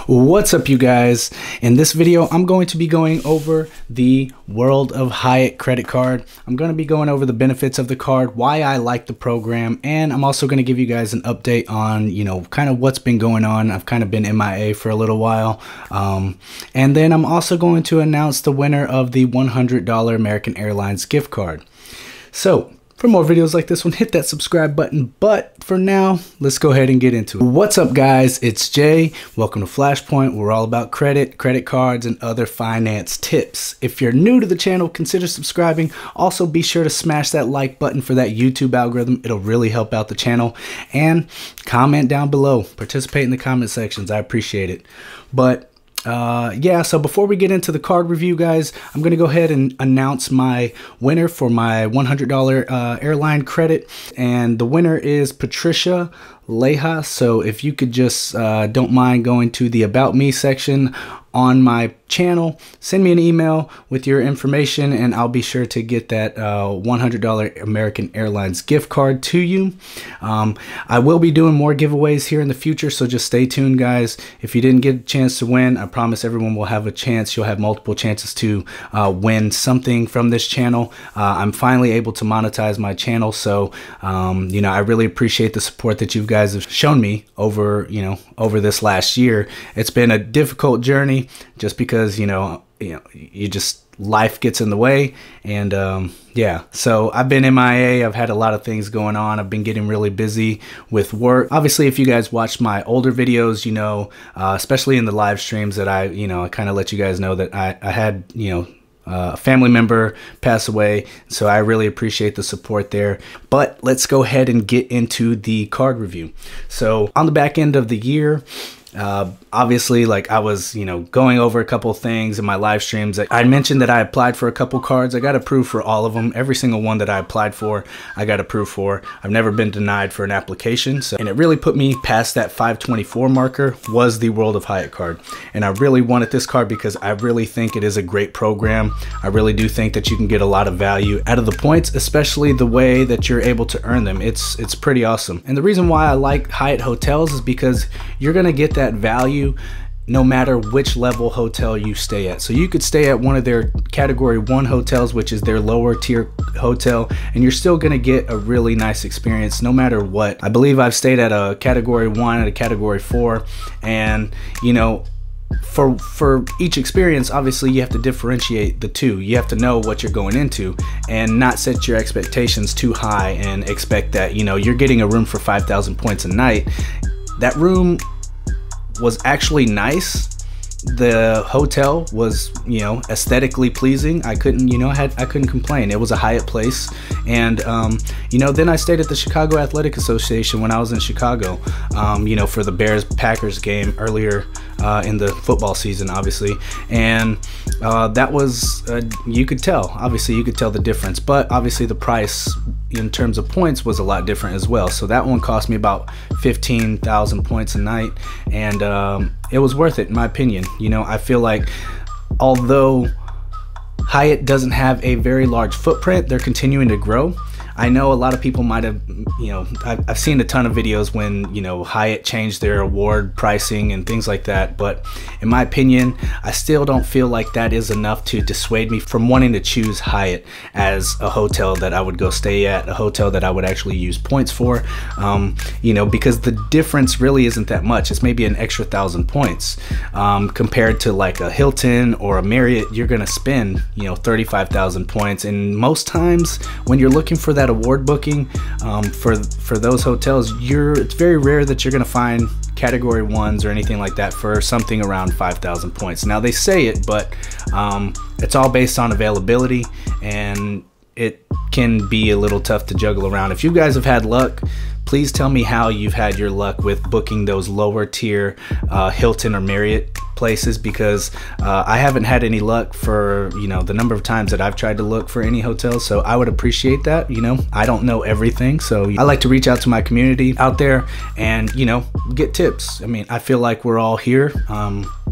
What's up, you guys? In this video I'm going to be going over the World of Hyatt credit card. I'm going to be going over the benefits of the card, why I like the program, and I'm also going to give you guys an update on kind of what's been going on. I've kind of been MIA for a little while, and then I'm also going to announce the winner of the $100 American Airlines gift card. So for more videos like this one, hit that subscribe button. But for now, let's go ahead and get into it. What's up, guys? It's Jay. Welcome to Flashpoint. We're all about credit cards, and other finance tips. If you're new to the channel, consider subscribing. Also, be sure to smash that like button for that YouTube algorithm. It'll really help out the channel. And comment down below. Participate in the comment sections. I appreciate it. But yeah, so before we get into the card review, guys, I'm going to go ahead and announce my winner for my $100 airline credit. And the winner is Patricia Leha. So if you could just don't mind going to the About Me section on my channel, send me an email with your information, and I'll be sure to get that $100 American Airlines gift card to you. I will be doing more giveaways here in the future, so just stay tuned, guys. If you didn't get a chance to win, I promise everyone will have a chance. You'll have multiple chances to win something from this channel. I'm finally able to monetize my channel, so I really appreciate the support that you guys have shown me over over this last year. It's been a difficult journey, just because you just, life gets in the way, and yeah, so I've been MIA. I've had a lot of things going on. I've been getting really busy with work. Obviously, if you guys watched my older videos, especially in the live streams, that I kind of let you guys know that I had a family member pass away, so I really appreciate the support there. But let's go ahead and get into the card review. So on the back end of the year, obviously, like, I was going over a couple things in my live streams. I mentioned that I applied for a couple cards. I got approved for all of them. Every single one that I applied for, I got approved for. I've never been denied for an application, and it really put me past that 524 marker, was the World of Hyatt card. And I really wanted this card because I really think it is a great program. I really do think that you can get a lot of value out of the points, especially the way that you're able to earn them. It's pretty awesome. And the reason why I like Hyatt hotels is because you're gonna get that value no matter which level hotel you stay at. So you could stay at one of their category 1 hotels, which is their lower tier hotel, and you're still gonna get a really nice experience no matter what. I believe I've stayed at a category 1 and a category 4, and for each experience, obviously you have to differentiate the two. You have to know what you're going into and not set your expectations too high and expect that you're getting a room for 5,000 points a night. That room was actually nice. The hotel was aesthetically pleasing. I couldn't I couldn't complain. It was a Hyatt place. And then I stayed at the Chicago Athletic Association when I was in Chicago, for the Bears-Packers game earlier in the football season, obviously. And that was you could tell the difference, but obviously the price in terms of points was a lot different as well. So that one cost me about 15,000 points a night, and it was worth it in my opinion. I feel like, although Hyatt doesn't have a very large footprint, they're continuing to grow. I know a lot of people might have, I've seen a ton of videos when, Hyatt changed their award pricing and things like that. But in my opinion, I still don't feel like that is enough to dissuade me from wanting to choose Hyatt as a hotel that I would go stay at, a hotel that I would actually use points for, because the difference really isn't that much. It's maybe an extra 1,000 points compared to like a Hilton or a Marriott. You're going to spend, 35,000 points. And most times when you're looking for that award booking for those hotels, it's very rare that you're going to find category 1s or anything like that for something around 5,000 points. Now they say it, but it's all based on availability, and it can be a little tough to juggle around. If you guys have had luck, please tell me how you've had your luck with booking those lower tier Hilton or Marriott places, because I haven't had any luck for the number of times that I've tried to look for any hotels. So I would appreciate that. I don't know everything, so I like to reach out to my community out there and get tips. I mean, I feel like we're all here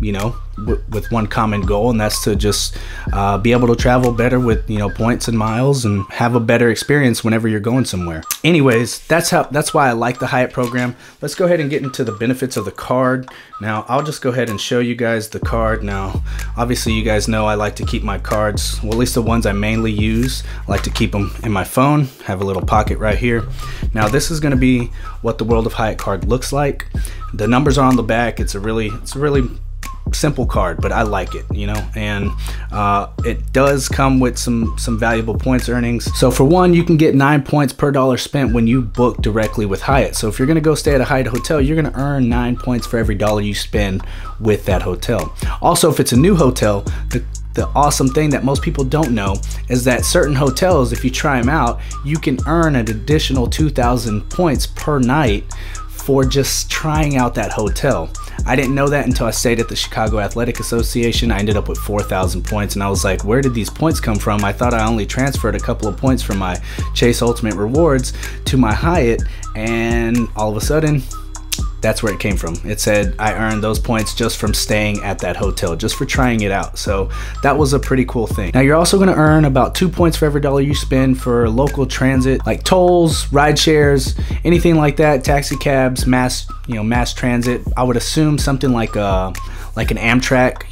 you know, with one common goal, and that's to just be able to travel better with, you know, points and miles and have a better experience whenever you're going somewhere. Anyways, that's why I like the Hyatt program. Let's go ahead and get into the benefits of the card. Now, I'll just go ahead and show you guys the card. Now, obviously you guys know I like to keep my cards, well, at least the ones I mainly use, I like to keep them in my phone, have a little pocket right here. Now, this is going to be what the World of Hyatt card looks like. The numbers are on the back. It's a really simple card, but I like it, you know, and it does come with some valuable points earnings. So for one, you can get 9 points per dollar spent when you book directly with Hyatt. So if you're going to go stay at a Hyatt hotel, you're going to earn 9 points for every dollar you spend with that hotel. Also, if it's a new hotel, the awesome thing that most people don't know is that certain hotels, if you try them out, you can earn an additional 2,000 points per night for just trying out that hotel. I didn't know that until I stayed at the Chicago Athletic Association. I ended up with 4,000 points, and I was like, where did these points come from? I thought I only transferred a couple of points from my Chase Ultimate Rewards to my Hyatt, and all of a sudden, that's where it came from. It said I earned those points just from staying at that hotel, just for trying it out. So that was a pretty cool thing. Now, you're also gonna earn about 2 points for every dollar you spend for local transit, like tolls, ride shares, anything like that, taxi cabs, mass transit. I would assume something like an Amtrak,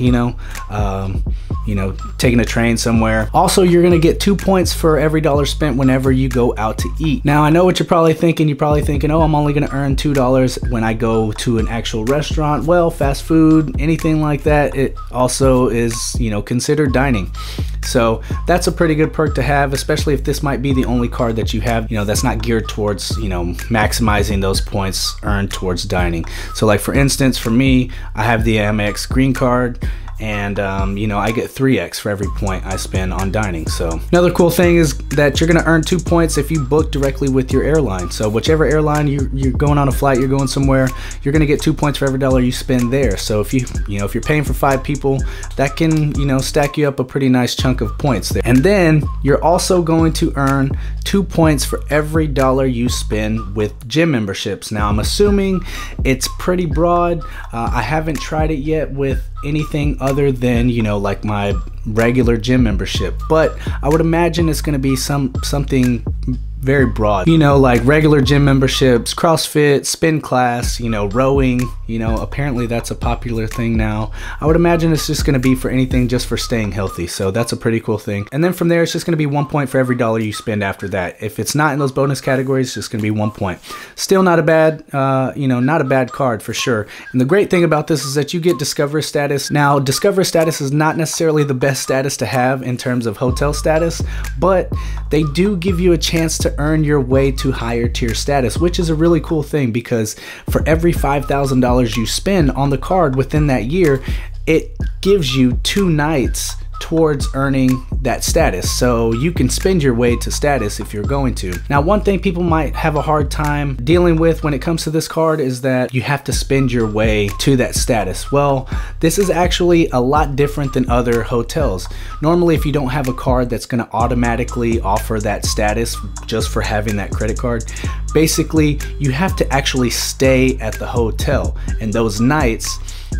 taking a train somewhere. Also, you're gonna get 2 points for every dollar spent whenever you go out to eat. Now, I know what you're probably thinking. You're probably thinking, oh, I'm only gonna earn $2 when I go to an actual restaurant. Well, fast food, anything like that, it also is, considered dining. So that's a pretty good perk to have, especially if this might be the only card that you have, that's not geared towards, maximizing those points earned towards dining. So like, for instance, for me, I have the Amex Green Card, and I get 3x for every point I spend on dining. So another cool thing is that you're gonna earn 2 points if you book directly with your airline. So whichever airline you're going on a flight, you're going somewhere, you're gonna get 2 points for every dollar you spend there. So if if you're paying for 5 people, that can stack you up a pretty nice chunk of points there. And then you're also going to earn 2 points for every dollar you spend with gym memberships. Now, I'm assuming it's pretty broad. I haven't tried it yet with anything other than like my regular gym membership, but I would imagine it's going to be something very broad, like regular gym memberships, CrossFit, spin class, rowing, apparently that's a popular thing now. I would imagine it's just going to be for anything just for staying healthy. So that's a pretty cool thing. And then from there, it's just going to be 1 point for every dollar you spend after that. If it's not in those bonus categories, it's just going to be 1 point. Still not a bad, not a bad card for sure. And the great thing about this is that you get Discover status. Now, Discover status is not necessarily the best status to have in terms of hotel status, but they do give you a chance to earn your way to higher tier status, which is a really cool thing, because for every $5,000 you spend on the card within that year, it gives you 2 nights towards earning that status. So you can spend your way to status if you're going to. Now, one thing people might have a hard time dealing with when it comes to this card is that you have to spend your way to that status. Well, this is actually a lot different than other hotels. Normally, if you don't have a card that's going to automatically offer that status just for having that credit card, basically you have to actually stay at the hotel, and those nights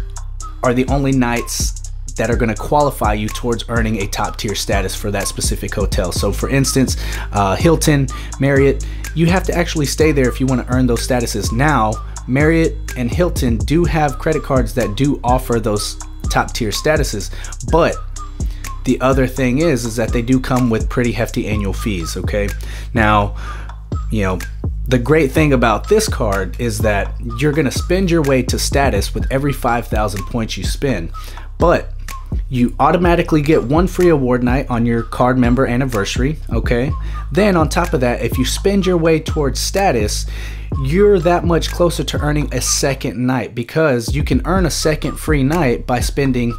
are the only nights that are going to qualify you towards earning a top tier status for that specific hotel. So for instance, Hilton, Marriott, you have to actually stay there if you want to earn those statuses. Now, Marriott and Hilton do have credit cards that do offer those top tier statuses, but the other thing is that they do come with pretty hefty annual fees, okay? Now, the great thing about this card is that you're going to spend your way to status with every 5,000 points you spend, but you automatically get 1 free award night on your card member anniversary, okay? Then on top of that, if you spend your way towards status, you're that much closer to earning a second night, because you can earn a second free night by spending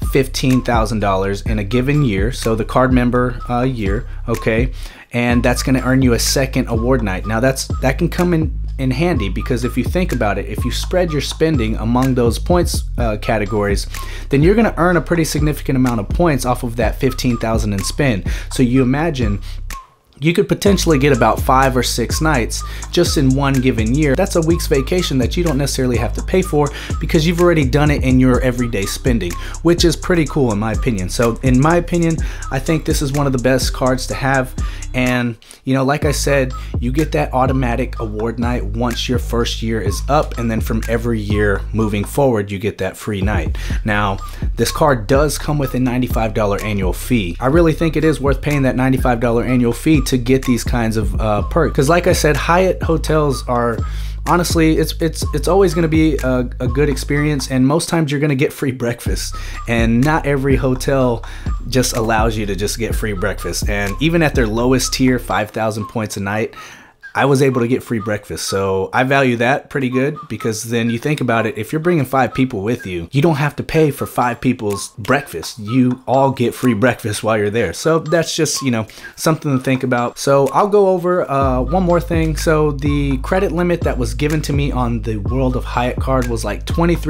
$15,000 in a given year, so the card member year, okay? And that's going to earn you a second award night. Now that can come in handy, because if you think about it, if you spread your spending among those points categories, then you're going to earn a pretty significant amount of points off of that $15,000 in spend. So you imagine you could potentially get about 5 or 6 nights just in one given year. That's a week's vacation that you don't necessarily have to pay for because you've already done it in your everyday spending, which is pretty cool in my opinion. So in my opinion, I think this is one of the best cards to have. And you know, like I said, you get that automatic award night once your first year is up, and then from every year moving forward, you get that free night. Now, this card does come with a $95 annual fee. I really think it is worth paying that $95 annual fee to get these kinds of perks. Because like I said, Hyatt hotels are, honestly, it's always going to be a good experience, and most times you're going to get free breakfast, and not every hotel just allows you to just get free breakfast. And even at their lowest tier, 5,000 points a night, I was able to get free breakfast. So I value that pretty good, because then you think about it, if you're bringing 5 people with you, you don't have to pay for 5 people's breakfast. You all get free breakfast while you're there. So that's just, you know, something to think about. So I'll go over one more thing. So the credit limit that was given to me on the World of Hyatt card was like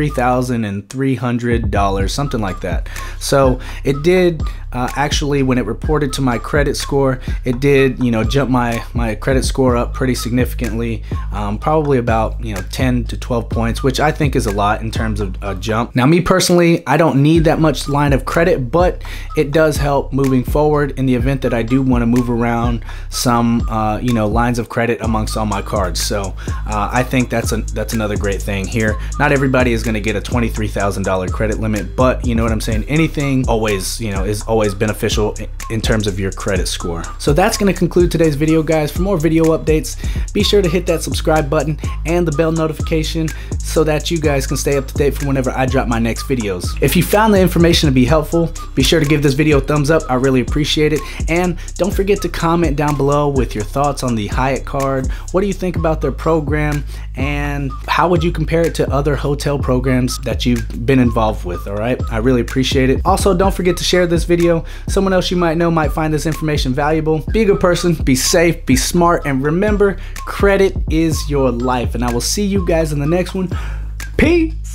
$23,300, something like that. So it did actually, when it reported to my credit score, it did, you know, jump my credit score up pretty significantly, probably about, you know, 10 to 12 points, which I think is a lot in terms of a jump. Now, me personally, I don't need that much line of credit, but it does help moving forward in the event that I do want to move around some, you know, lines of credit amongst all my cards. So I think that's another great thing here. Not everybody is going to get a $23,000 credit limit, but you know what I'm saying? Anything always, you know, is always beneficial in terms of your credit score. So that's going to conclude today's video, guys. For more video updates, be sure to hit that subscribe button and the bell notification so that you guys can stay up to date for whenever I drop my next videos. If you found the information to be helpful, be sure to give this video a thumbs up. I really appreciate it. And don't forget to comment down below with your thoughts on the Hyatt card. What do you think about their program, and how would you compare it to other hotel programs that you've been involved with? All right, I really appreciate it. Also, don't forget to share this video. Someone else you might know might find this information valuable. Be a good person, be safe, be smart, and remember, credit is your life. And I will see you guys in the next one. Peace.